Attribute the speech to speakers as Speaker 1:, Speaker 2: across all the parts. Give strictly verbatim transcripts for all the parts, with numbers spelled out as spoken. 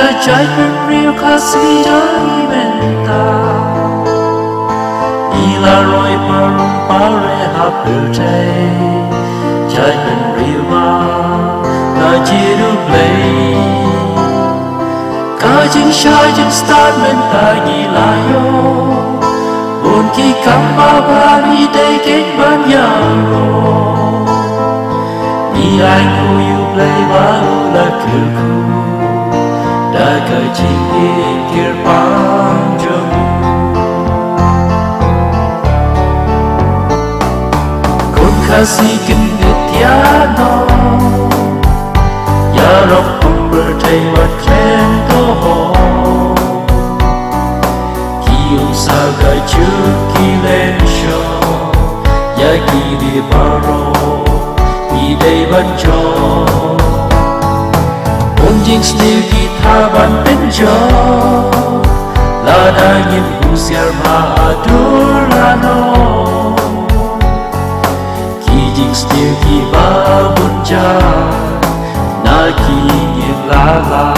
Speaker 1: cả trái bên riêu khá sĩ trái bên ta đi là rồi mà rung phá rê hạp đưa trái trái bên riêu mà là chỉ được lấy cả chính sai chính start bên ta nhị là yo buồn khi cắm ba ba đi đây kết ban nhau rồi đi anh cô yêu lấy ba là cứ cô đã cởi chính yên kia ban trong con khá si kinh được giá nó ya rong không bờ thay mặt trên tô hồ khi ông sa gai trước khi lên show ya khi đi baro đi đây vẫn cho ôn dinh sneak đi tha ban bên cho là đã nhiệm vụ ser mà adur là nó khi dinh sneak đi ba bun cha na khi nhiên la la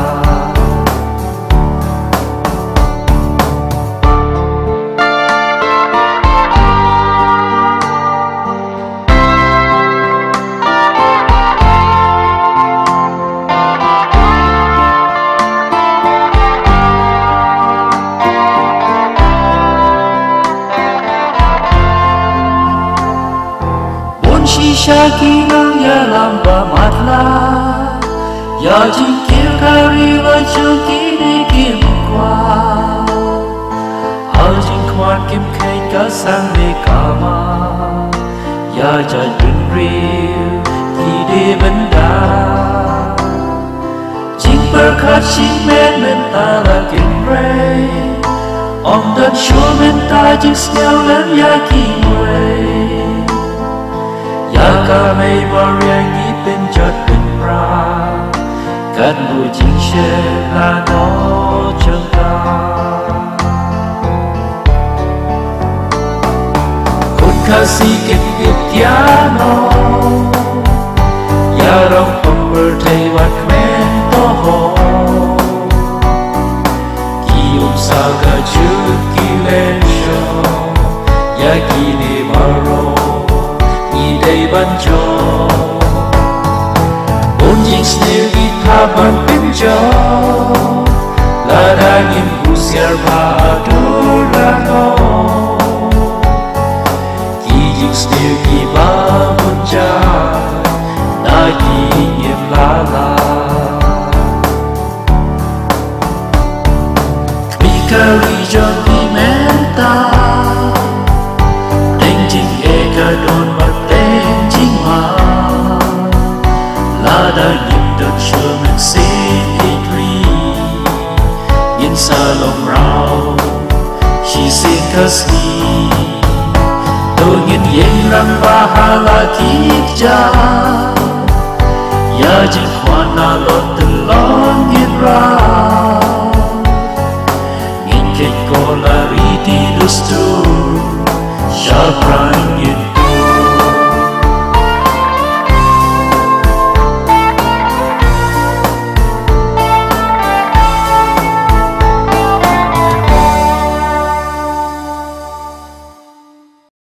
Speaker 1: shisha ki ngang ya lam ba mat la ya jin kia kari la chung ki đi kim qua al jin khoan kim khay cả sang về cả ma ya cha jin riu ki đi bên đà jin per khat jin men men ta la kim ray om dan shua men ta jin snell lam ya ki way ya ka mei variang i bên chợt bên ra cát bụi chính xe là nó chân ta con ca si kinh biết piano ya rong không bờ thay vật men to hồ khi ông sa cả trước khi lên show ya khi đi baro đây ban cho ôn dinh snare guitar ban bên cho là đã nhiệm vụ ser và adur là nó khi dinh snare guitar ban cha đã kỷ niệm la la Mikari John Pimenta đánh chính e cả đồn mặt đã nhịp đợt chưa mình xin đi nhìn xa lòng rau chỉ xin cất đi tôi nhìn yên răng và hà là thiết cha ya chỉ khoan na lót từ lon nhìn ra nhìn kênh cô là ri đi đu